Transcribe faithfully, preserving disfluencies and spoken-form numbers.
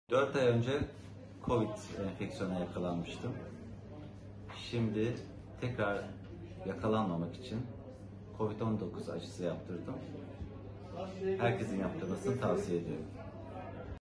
dört ay önce Covid enfeksiyona yakalanmıştım. Şimdi tekrar yakalanmamak için Covid on dokuz aşısı yaptırdım. Herkesin yaptırmasını tavsiye ediyorum.